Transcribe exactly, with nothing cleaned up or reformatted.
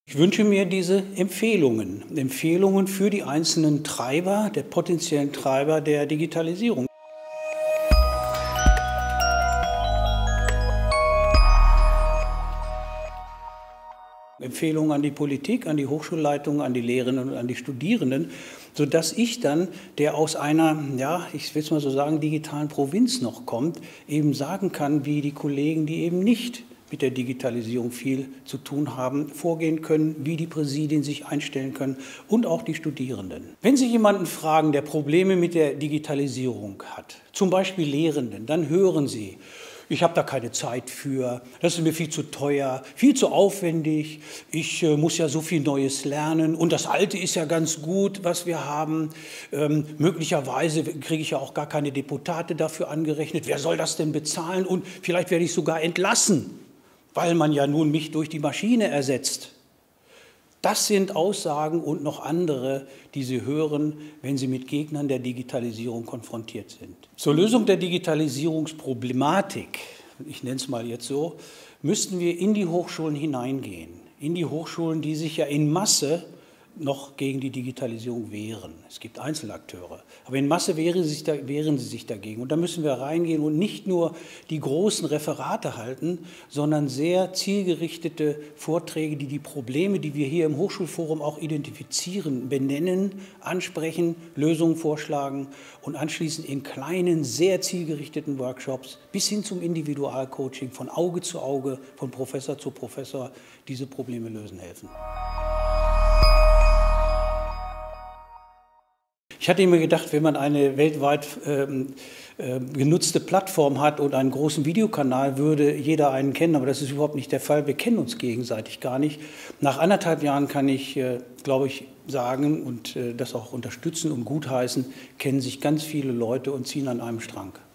Ich wünsche mir diese Empfehlungen, Empfehlungen für die einzelnen Treiber, der potenziellen Treiber der Digitalisierung. Empfehlungen an die Politik, an die Hochschulleitungen, an die Lehrerinnen und an die Studierenden, sodass ich dann, der aus einer, ja, ich will es mal so sagen, digitalen Provinz noch kommt, eben sagen kann, wie die Kollegen, die eben nicht mit der Digitalisierung viel zu tun haben, vorgehen können, wie die Präsidien sich einstellen können und auch die Studierenden. Wenn Sie jemanden fragen, der Probleme mit der Digitalisierung hat, zum Beispiel Lehrenden, dann hören Sie: Ich habe da keine Zeit für, das ist mir viel zu teuer, viel zu aufwendig, ich äh, muss ja so viel Neues lernen und das Alte ist ja ganz gut, was wir haben. Ähm, möglicherweise kriege ich ja auch gar keine Deputate dafür angerechnet. Wer soll das denn bezahlen? Und vielleicht werde ich sogar entlassen, weil man ja nun mich durch die Maschine ersetzt. Das sind Aussagen und noch andere, die Sie hören, wenn Sie mit Gegnern der Digitalisierung konfrontiert sind. Zur Lösung der Digitalisierungsproblematik, ich nenne es mal jetzt so, müssten wir in die Hochschulen hineingehen. In die Hochschulen, die sich ja in Masse noch gegen die Digitalisierung wehren. Es gibt Einzelakteure, aber in Masse wehren sie sich, da, wehren sie sich dagegen. Und da müssen wir reingehen und nicht nur die großen Referate halten, sondern sehr zielgerichtete Vorträge, die die Probleme, die wir hier im Hochschulforum auch identifizieren, benennen, ansprechen, Lösungen vorschlagen und anschließend in kleinen, sehr zielgerichteten Workshops bis hin zum Individualcoaching von Auge zu Auge, von Professor zu Professor diese Probleme lösen helfen. Ich hatte immer gedacht, wenn man eine weltweit ähm, äh, genutzte Plattform hat und einen großen Videokanal, würde jeder einen kennen, aber das ist überhaupt nicht der Fall. Wir kennen uns gegenseitig gar nicht. Nach anderthalb Jahren kann ich, äh, glaube ich, sagen und äh, das auch unterstützen und gutheißen, kennen sich ganz viele Leute und ziehen an einem Strang.